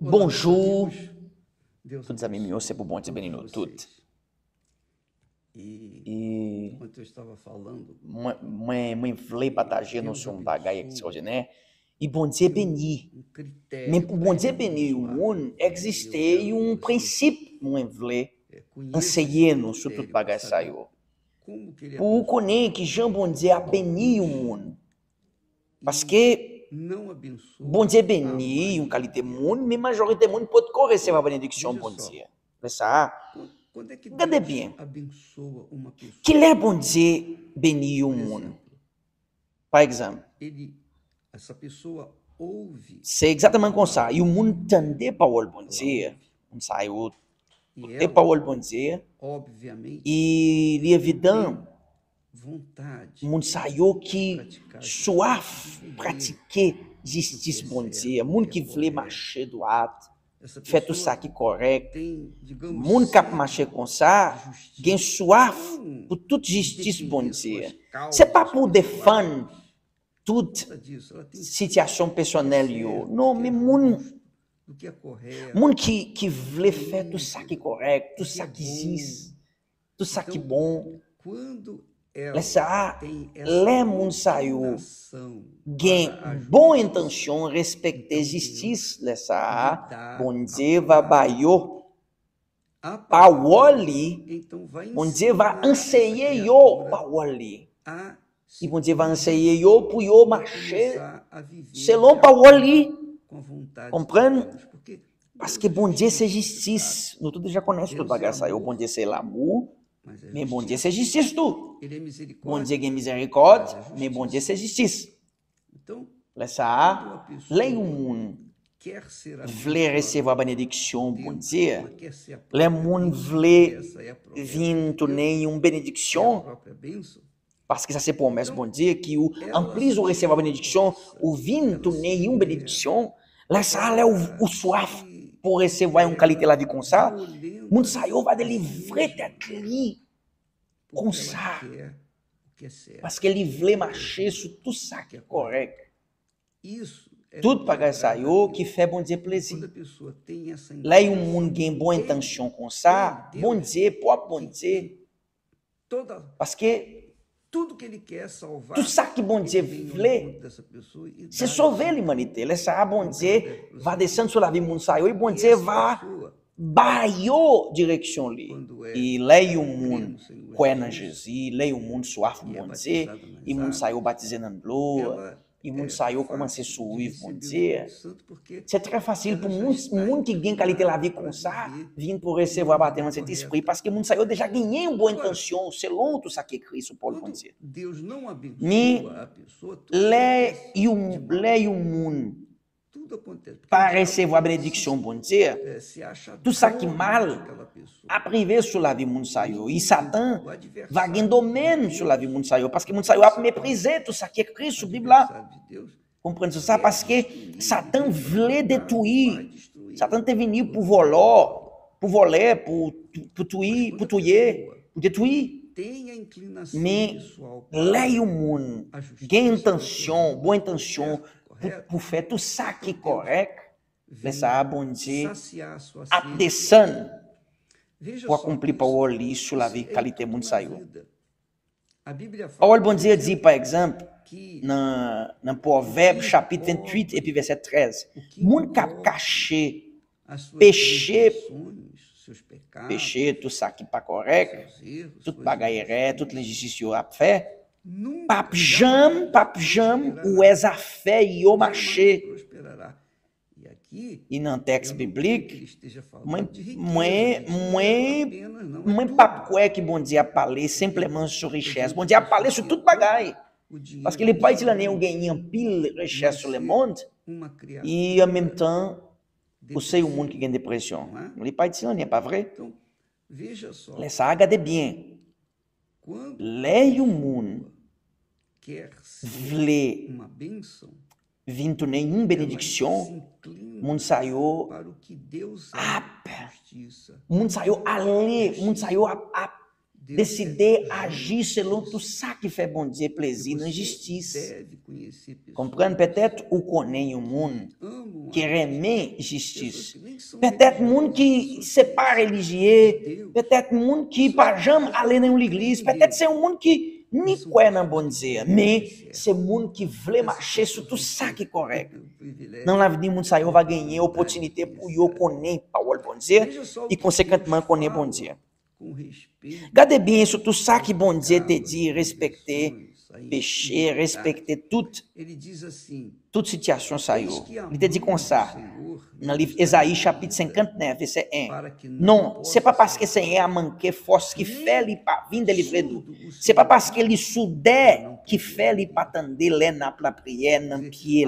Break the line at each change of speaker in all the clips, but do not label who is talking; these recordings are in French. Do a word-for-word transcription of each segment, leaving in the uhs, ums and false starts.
Bonjour, todos amigos meus, sempre bom te benino tudo. E
enquanto eu estava falando,
mãe falei para agir no som bagaia extraordinário. E bom dia beni.
um
Mas
critério
o bom dia beni, o mundo existe um princípio, mãe falei, ensinando sobre tudo bagaia saiu.
como que ele
Por conhecer que Jean bom dia beni o mundo. Porque
não abençoa
bom dia
a
beni, um
maioria.
qualité mundo, mas majorité mundo pode correr a benedição
Veja
bom
só.
dia. Pensa,
Quando- Quando é que
Regardez
Deus
bien.
abençoa uma pessoa?
que é bom dia beni o
Por
mundo.
exemplo,
Par exemple,
ele, essa pessoa ouve
c'est exactement comme ça. E o mundo entende parole bom dia. Não saiu
e
ter
ela,
parole bom dia.
obviamente,
E é evidente,
vontade
o mundo saiu que
praticar
soif pratiquer justiça bom dia. O mundo que vle marcher do ato,
essa
fait tout
pessoa
ça qui correct.
tem,
O
digamos,
mundo cap
sede
marcher com
de
ça,
justiça.
gen soif
Não
pour toute justice bom
defender
dia.
suas causas
C'est pas pour défendre
pessoais,
toute
nada disso. Ela tem
situation personnelle yo.
certo,
Non,
que
mais
é
moun
justo, do que é correto.
moun qui qui vle faire tout ça qui correct, tout ça qui existe, tout ça qui bon.
Quando ela
Laissa
tem
lè
essa
moun saiu
inclinação
gen
para a
bon
justiça,
intention respecter justice, laissa
dá
bon
a
Dieu va bayo
a
pawoli,
então vai
bon Dieu va
ensinar essa
enseigner yo
criatura
pawoli.
a
E bon Dieu va enseigner yo pour yo marcher
começar a viver
selon
de
pawoli.
acordo com a vontade
Comprendre?
de Deus, porque
Parce
Deus
que
é
bon Dieu c'est
justiça,
justice. Nous tous déjà connaissons tout
Deus é
bagasse aí.
amor,
Bon Dieu c'est l'amour,
mas é
mais bon Dieu
justiça.
c'est justice tout.
Ele é
Bon
misericórdia.
Dieu tem miséricorde,
Mas é
mais bon Dieu
justiça.
c'est justice.
Então,
Là
quando
ça,
uma pessoa
lei o mundo
quer ser
vle
abençoada
recevoir a benediction,
por
bon
Deus,
Dieu.
ela quer ser a
Le
própria
monde
bênção,
vle
essa é a promessa
vir
de Deus,
tourner une
é a
benediction,
própria bênção.
parce que ça c'est promesse, bon Dieu, qui ou, en
Ela
plus de recevoir a benediction,
se
ou vin
ela
tourner
se
une
leva,
benediction, là ça, là, o, o soif
se
pour recevoir une qualité de la vie comme ça,
violenta
moun saiu va
a si
délivrer
mesma,
tête li,
porque
comme
ela
ça.
quer o que é certo.
Parce que ele vle marcher sur tout ça qui est correct.
Isso é
Tout
o que
bagasse
agrada a
saiu
Deus.
que fait bon Dieu
Quando
plaisir.
a pessoa tem essa
Lá e o
inclinação,
mundo tem boa
ele,
intention com ça,
ele,
bon
Deus,
Dieu, próprio bon
que
Dieu.
tem toda,
Parce que
tudo que ele quer salvar,
tout ça que bon
ele
Dieu
vem ao
vle,
encontro dessa pessoa e
c'est
dá
sauver
isso.
l'humanité. Là ça, bon Dieu va descendre sur la vie moun saiu e bon
E
Dieu
essa
va
pessoa,
baio direction li.
quando é
E lá e o
crê
mundo
no Senhor
croit en
Jesus
Jésus, lá e o mundo soif
e é
bon Dieu,
batizada
e
nas
moun saiu
águas,
baptisé dans l'eau,
ela
e moun
é
saiu commencer
fácil de
suivre bon
receber o
Dieu.
Espírito Santo porque
C'est très facile
ela
pour
já
moun,
está
moun qui gagne qualité de la vie
inclinada
comme
para
ça,
viver
viennent pour
de
recevoir
uma
baptême
maneira
de Saint-Esprit,
correta.
parce que moun saiu déjà gagné une bonne
Agora,
intention, selon tout ça qui est écrit sur Paul bon
quando
Dieu.
Deus não
Mais
abençoa a pessoa, tudo
les
acontece
e o
de mal.
les e o mundo
Tudo acontece. Porque
para
o diabo
recevoir a
se,
benediction bon Dieu,
eh, se acha
tout ça
dono
qui mal
daquela pessoa.
a privé sur la vie moun saiu. E Satan
O
va
adversário
gagner
de
domaine
Deus,
sur la vie moun saiu, parce que moun saiu a mépriser tout ça qui est écrit
o
sur la Bible là.
adversário de Deus,
Comprenez ça?
quer
Parce que
destruir.
Satan
Deus
voulait
vai matar, vai
détruire.
destruir.
Satan était venu pour voler, pour voler, pour, pour tuer,
Mas
pour
quando a
tuer,
pessoa
pour détruire.
tem a inclinação
Mais
pessoal para
lá e o mundo,
a justiça,
gain
para
intention,
o
boa
certo,
intention, pour,
correto,
pour faire tout ça qui est
Deus
correct,
vem
laissa bon Dieu
saciar a sua
a
sede.
descendre
Veja
pour
só,
accomplir
isso,
parole li sur la
isso
vie,
é em
qualité
tudo
moun
na
saiu.
vida. A Bíblia fala,
Parole bon
por
Dieu dit,
exemplo,
par exemple,
que
dans, dans Proverbe,
o que
chapitre
encobre,
vingt-huit, et puis verset treize,
o que
moun cap
encobre
caché,
as suas
péché,
transgressões, seus pecados,
péché, tout ça qui pas correct,
seus erros,
toute
suas
bagaille, toute
injustiças,
l'injustice a fait,
nunca,
pape jam, pape jam, ou est a fait yo
jamais
marché.
prosperará. E aqui,
E dans
eu
texte
não creio que
biblique,
ele esteja
mãe,
falando de riqueza,
mãe,
de dinheiro
mãe,
apenas, não, é
mãe
tudo.
pape quoi que bon Dieu a parlé simplement sur
A
richesse.
gente
Bon Dieu a
acha
parlé
que
sur toute
tanto
bagaille.
o dinheiro
Parce que les pas
nessa
l'année ont
vida
gagné un pile richesse
vai
sur le
ser
monde,
uma criatura
et en même temps, aussi au monde qui
depressiva,
gagne dépression.
não é?
Les pas l'année, pas vrai?
Então, veja só,
Laisse regarder bien.
quando
Les o monde
quer ser
vle
uma bênção,
vin tourner une
ela se
bénédiction,
inclina
moun saiu
para o que Deus
ap,
é, justiça.
moun saiu aller, moun saiu a, a decidir agir selon tout ça que fait bon Dieu plaisir na justiça. Compreende? Peut-être o connaît o mundo que remet justiça. Peut-être mundo que separa religieux, peut-être mundo que pas jamais aller dans l'église, peut-être c'est um mundo que ni quoi na bon Dieu, mais c'est mundo que veut marcher sur tout ça que é correto. Dans l'avenir, mundo saiu vai ganhar oportunité pour yo connaître parole bon Dieu e consequentemente connaître bon Dieu. Gardez bien sur tout ça que bon Dieu te dit, respecter péché, respecter toute, toute situation saiu. Il te dit comme ça, dans le livre Esaïe, chapitre cinquante-neuf, verset un. Non, c'est pas parce que Seigneur a manqué force qui fait lui pas vir délivrer nous. C'est pas parce que ele soudait qui fait lui pas tendre les na la prière dans pied.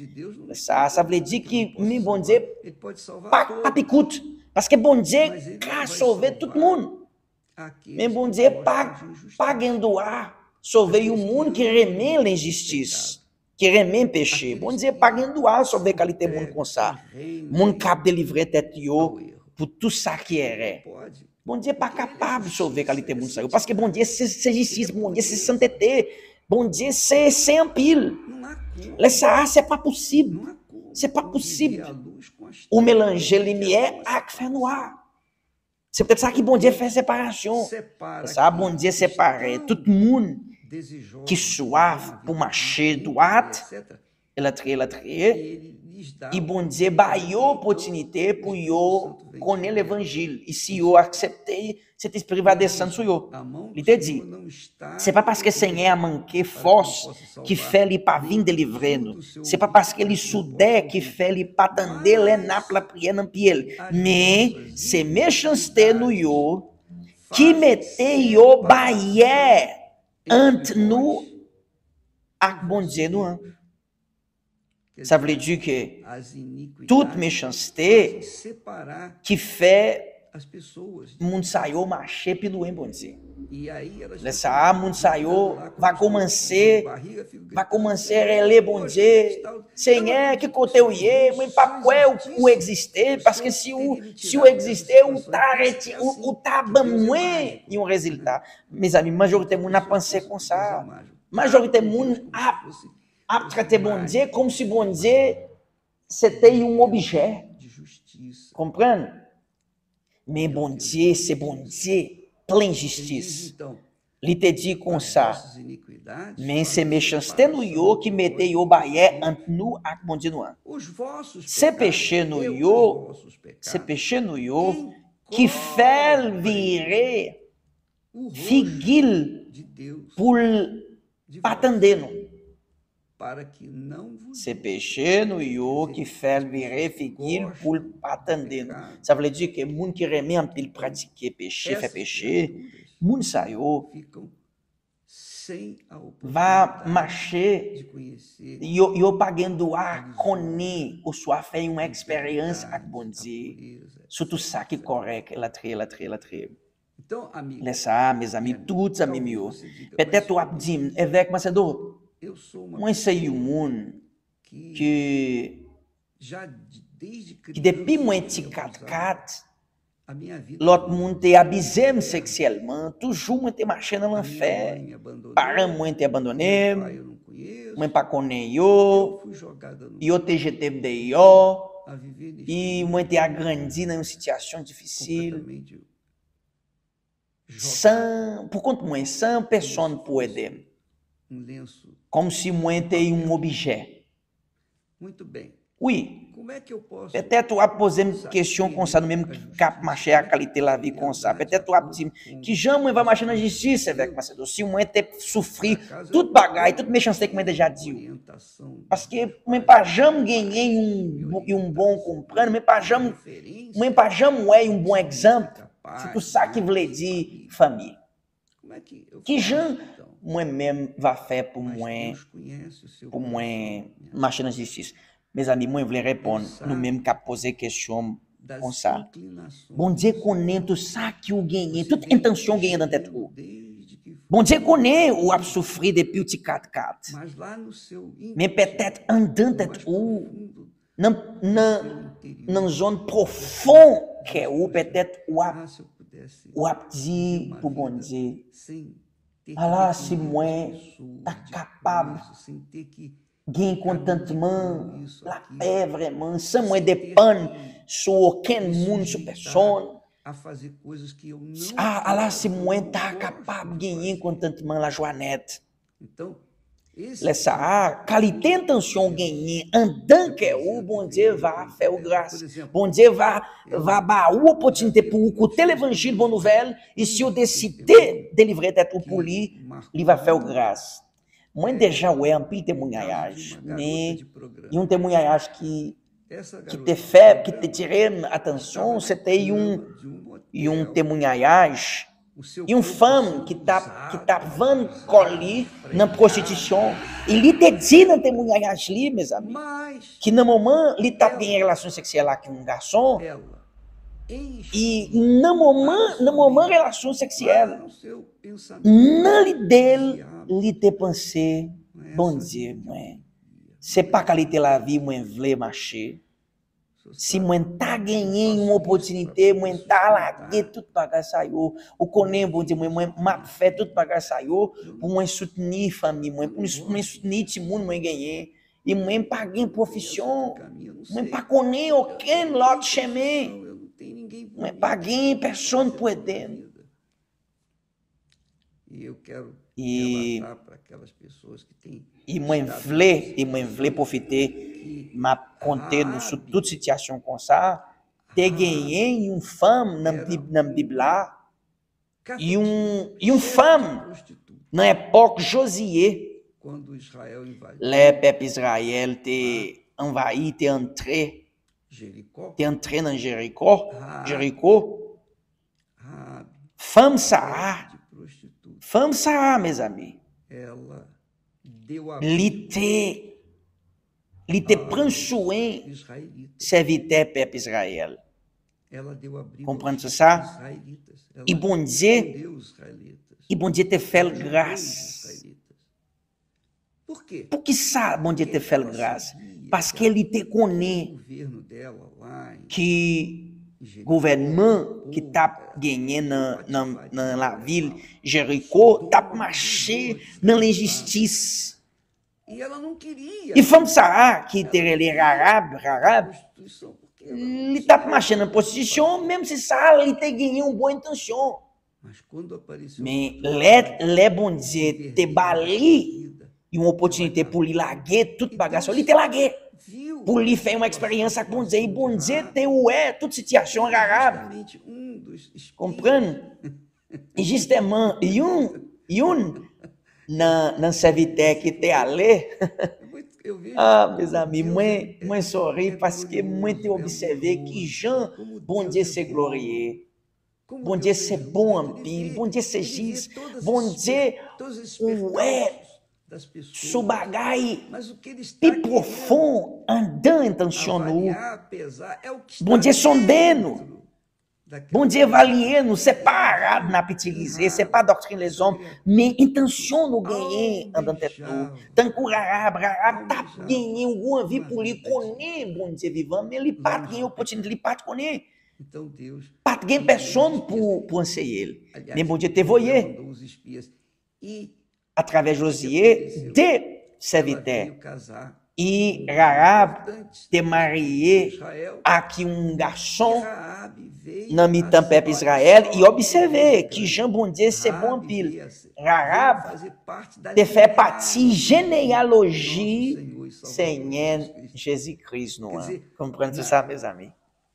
Ça, ça veut dire que mi bon Dieu pas pas écoute parce que bon Dieu a sauvé tout le monde. Mais bon Dieu pas pas gandoar sauver o mundo que remet l'injustice, que remet o péché. Bon Dieu pas gandoar sauver qualité mundo com ça. Mundo cap délivrer tête yo pour tout ça qui est. Bon Dieu pas capable de sauver qualité mundo ça parce que bon Dieu c'est justice, bon Dieu c'est sainteté. Bon Dieu c'est sem pile. Là ça c'est pas possible. C'est pas possible. O mélanger lumière avec fer noir. C'est peut-être ça que bon Dieu fait séparation. Ça, bon Dieu séparé tout le monde qui soif pour marcher droite, et la trier, la trier, et bon Dieu a une opportunité pour yo connaître l'évangile. Et si yo accepter, cet esprit va descendre sur yo. Il te dit, c'est pas parce que le Seigneur a manqué force qui fait lui pas venir délivrer nous. C'est pas parce que il soudait qui fait lui pas tendre les nappes la prière dans pied. Mais c'est méchanceté nous yo qui mettait yo barrière entre nous et bon Dieu nous. Hein? Ça veut dire que toute méchanceté qui fait mundo saiu marcher pelo em bon Dieu. Nessa mundo saiu vai começar vai começar a ler bon Dieu. Senhor que côté o ie, mas pas quoi o exister parce que se o se o exister o tá o tá bamoué e um resultat. Mes amis, majorité mundo a penser comme ça. Majorité mundo a a traiter bon Dieu comme si bon Dieu c'était un objet. Compreende? Mais bon Dieu, c'est bon Dieu, plein de justice. Il te dit comme ça. Mais c'est méchanceté nous yo qui mette yo barrière entre nous et bon Dieu. C'est péché nous yo, c'est péché nous yo qui fait virer figuil pour pas attendre nous. C'est péché nous yo qui fait virer figuil pour pas attendre nous. Ça veut dire que moun qui remet en pile pratiquer péché, fait péché, moun sa yo va marcher, yo yo pas gendo a connaître ou soit faire une expérience avec bon Dieu. Surtout ça qui est correct, la tri, la tri, la tri. Laisse ça, mes amis, tous amis mieux. Peut-être tu as dit, évêque Macedon, moi c'est un monde que que depuis moi ti quatre quatre l'autre monde te abusé sexuellement, toujours moi te marché dans l'enfer. Parents moi te abandonné, moi pas connais yo, yo te jeté dehors, e moi te agrandi dans une situation difficile. Sans, por conta moi, sans personne pour aider. Comme si moi était un objet. Oui. Peut-être tu vas poser une question comme ça, même cap marcher à qualité de la vie comme ça. Peut-être tu vas dire que jamais vai marcher na justiça avec Macedon. Si moi te souffrir toute bagaille, toute méchanceté que moi déjà dit. Parce que moi pas jamais gagner um um bom comprendre, mais pas jamais, moi pas jamais ouais um bom exemple. C'est tout ça qui veut dire famille. Que Jean moi-même va faire pour moi, pour moi marcher na justiça. Mes amis, moi, je voulais répondre, nous-mêmes, qu'à poser question comme ça. Bon Dieu connaît tout ça que vous gagnez, toute intention gagnée dans tête. Bon Dieu connaît ou a souffert depuis petit quatre quatre. Mais peut-être en dedans tête ou, dans une zone profonde que ou peut-être ou a ou ap di pour bon Dieu, alors si moi ta capable gain contentement, la paix vraiment, sans moi dépendre sur aucun monde, sur personne. Ah, alors si moi ta capable gagner contentement, la joie nette. Laisse ça, qualité intention gagner en tant que ou bon Dieu va faire grâce. Bon Dieu va va ba ou opportunité pour écouter l'évangile bonne nouvelle et si vous décidez de délivrer tête pour lui, il va faire grâce. Moi déjà ouais un petit témoignage, mais il y a un témoignage qui qui te fait qui te tiré attention, c'était un un témoignage e uma femme que tá que tá vendo colis na prostituição, ele te diz na testemunhagem ali, meus amigos, que no momento ele tá em relação sexual lá com um garçom e no momento no momento relação sexual não dele ele te pensei, bom dia, mãe, c'est pas qualité la vie, moi vle marcher. Si moi ta gagné une opportunité, moi ta largué tout bagage ça yo, ou connaît bon Dieu, moi m'a fait tout bagage ça yo pour moi soutenir famille, moi pour moi soutenir ti monde moi gagner et moi pas gain profession, moi pas connaît aucun autre chemin. Moi pas gain personne pour aider.
E eu quero
E
relatar para aquelas pessoas que têm
e moi vle e moi vle profiter m'a conter sur toute situation comme ça, te gagner une femme na na Bible là, e um e une femme na époque Josué,
quando Israel invadiu
le peuple Israël te envahi, te entré,
Jericó,
te entré dans Jéricho, Jéricho.
Raabe,
Femme ça,
de prostituta,
femme ça, mes amis,
ela deu a
li te li te prend soin
israelitas.
serviteur peuple Israël.
Ela deu abrigo
Comprendre
aos
ça?
israelitas. Ela
E bon Dieu,
defendeu os israelitas.
e bon Dieu te fait
Ela ajudou os
grâce.
israelitas. Por quê?
Por que ça, bon Dieu te fait grâce? Parce qu'il te
O
connaît
governo dela lá em
que
Jericó,
gouvernement qui t'a gagné dans, dans, dans la ville Jéricho, t'a marché dans l'injustice.
e ela não queria
E femme ça, qui était les arabe, arabe,
prostituição, porque ela não
il t'a marché dans prostitution, même si ça, il t'a gagné une bonne intention.
Mas quando apareceu
Mais les, les bon Dieu te bali une opportunité pour lui larguer toute bagage, il te largué.
viu
Pour lui faire une expérience avec bon Dieu, et bon Dieu te oué toute situation arabe.
justamente um dos espias
Comprendre? E justement, un, un, dans, dans serviteur qui était allé,
muito- eu vejo
ah, mes amis,
Deus
moi,
é- é-
moi sorri
é
parce que moi te
glorioso, é
observé
amoroso,
que Jean,
como
bon
Deus
Dieu
é
c'est
bom,
glorieux.
como
Bon
Deus
Dieu
é
c'est
justo,
bon en
ele
pile,
vê-
bon Dieu c'est
ele vê
juste,
todas
bon
as-
Dieu,
todos esses
ouais,
percalços das pessoas.
sous bagaille,
Mas o que ele está
pi
querendo
profond, en dedans intention nous.
avaliar, pesar, é o que está
Bon Dieu sondez-nous.
dentro daquela
Bon Dieu avalier nous, c'est pas arabe n'a utiliser, c'est pas doctrine les hommes, mais intention nous gagner en dans tête nous. Tant que arabe, arabe t'a gagné une envie pour lui connaître bon Dieu vivant, mais il pas gagné opportunité, il pas connaître,
Então Deus
pas gagné personne pour pour enseigner ele.
aliás,
Mais bon Dieu te
Deus
voyait
mandou os espias e
à travers Josué des
ela
serviteurs.
veio casar
E Rahab
importantes
te marié
Israel.
avec un garçon
Raabe veio
dans mi temps
a
peuple
ser
Israël
parte
e observez que Jean bon Dieu c'est bon
Raabe
pile.
veio a ser-
Rahab
veio fazer parte da
te fait
linhagem
partie
do
généalogie
nosso Senhor e Salvador
Seigneur
Jesus Cristo.
Jésus-Christ nous.
Quer dizer,
Comprenez ça mes amis?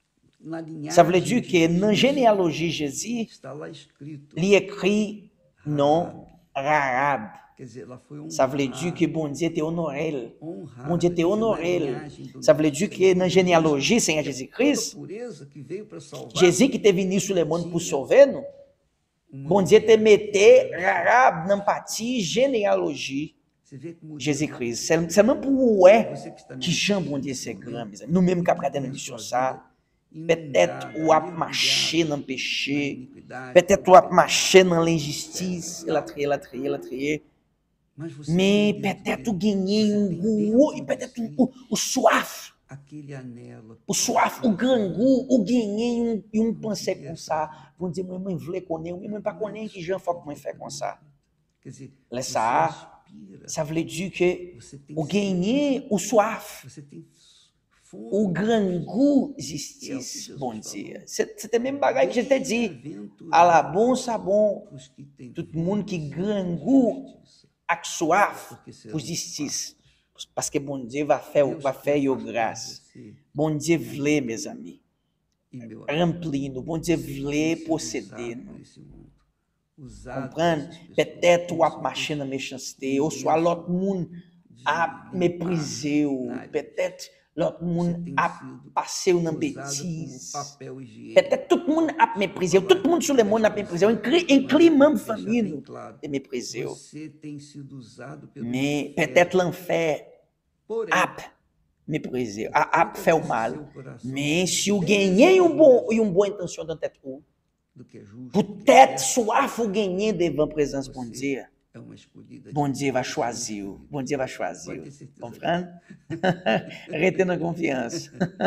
Na linhagem
Ça veut dire
de
que dans
Jesus,
généalogie Jésus,
está lá escrito,
il écrit non Rahab.
quer dizer, ela foi
Ça veut dire
honrada,
que bon Dieu te honoré.
honrada,
Bon Dieu te
quer dizer, na
honoré.
linhagem do
Ça veut
nosso
dire que
Senhor
dans
Jesus
généalogie Seigneur
Cristo,
Jésus-Christ,
toda pureza que veio para salvar,
Jésus qui est venu sur le monde pour sauver nous.
uma
Bon Dieu te mettait Rahab dans partie généalogie
Você vê como Deus-
Jésus-Christ. C'est seulement pour ouais
Você que está me
que Jean bon Dieu c'est grand, mes amis. Nous même qu'après dans mission ça, peut-être ou a marché dans le péché, peut-être ou a marché dans l'injustice, la trier, la trier, la trier. Mais peut-être ou gagner un goût, et peut-être ou, ou soif
aquele anelo.
O soif, o grangu, o guenhen e um pensée comme ça. Vão dizer, mãe, vle connaît, mãe, pas connaît que Jean faut que mãe fait comme ça.
Quer dizer,
Là,
você
ça,
aspira,
ça veut dire que
você tem
o guenhen, o soif,
você tem fome.
o grangu, justice, bom dia. C'était même bagaille que j'étais dit. À la bon sabon,
Os que têm
tout le monde qui grangu, ak soif, pour justice. Parce que bon Dieu va faire, va faire yo grâce. Bon Dieu vle, mes amis.
e meu
Rempli-nous. Bon Dieu vle
ser
posséder
usado por
nous.
esse mundo. Usado
Comprendre?
por essas pessoas.
Peut-être ou ap marcher dans méchanceté, ou soit l'autre monde a méprisé ou peut-être l'autre monde a passé dans
Usado como
bêtise.
papel higiênico.
Peut-être tout le monde a méprisé, tout le monde sur le monde a méprisé, inclut même famille
Deixa bem
nous
claro,
de méprisé.
você tem sido usado pelo
Mais
inferno.
peut-être l'enfer
Porém,
a méprisé, a, a fait o mal.
seu coração
Mais si vous gagnez une bonne, une bonne intention dans tête ou,
do que é justo,
peut-être soit vous gagnez devant la présence de bon Dieu.
é uma escolhida de
Bon Dieu va choisir. Bon Dieu va choisir.
Pode ter certeza.
Comprendre? Restez dans confiance.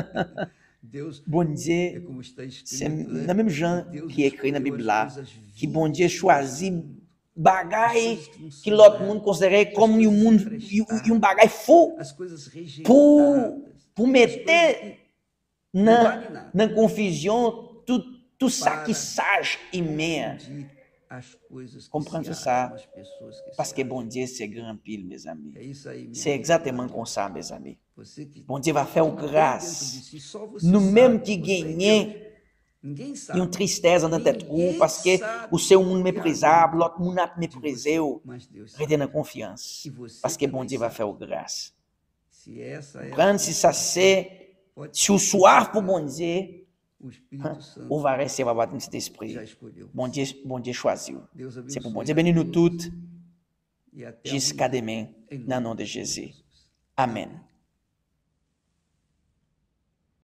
Deus.
Bon
É
Dieu,
como está escrito,
c'est
né?
le même Jean
Deus
qui écrit dans la
escolheu
Bible
as
là,
coisas
que
viles
bon Dieu choisit
as
bagaille
coisas que não
que
são
l'autre
nada,
monde considérait comme un
coisas
monde,
emprestadas,
un bagaille faux
as coisas rejeitadas,
pour, pour
as
mettre
coisas que não
na,
valem nada.
na confusion tout, tout ça
Para
qui sage et meia.
confundir as coisas que
Comprendre
se
ça,
acham, as pessoas que
Parce
se
que
acham.
bon Dieu, c'est grand pile, mes amis.
É isso aí, meu
C'est
amigo.
exactement comme ça, mes amis.
Você que
Bon Dieu va faire
tem dentro de
grâce.
si, só você
Nous-mêmes
sabe
qui
que você é
gagnons
Deus. Ninguém
e
sabe.
une tristesse dans tête
Ninguém
ou parce que
sabe
o seu monde
o que há
méprisable,
dentro
l'autre monde a
de
méprisé,
você, mas Deus sabe.
restez dans confiance.
E você
Parce que bon
também
Dieu va
sabe.
faire grâce.
Se essa é a
Comprendre si ça c'est,
pode
si o
ter
soir pour
certeza,
bon Dieu,
o Espírito Santo
on va rester, on va battre cet esprit.
já escolheu.
Bon Dieu, bon Dieu choisit.
Deus
C'est pour
abençoe
bon Dieu
a
bénir nous
todos
toutes
e até
jusqu'à
amanhã,
demain,
em
dans le
nome
nom de
de
Jésus.
Jesus.
Amen.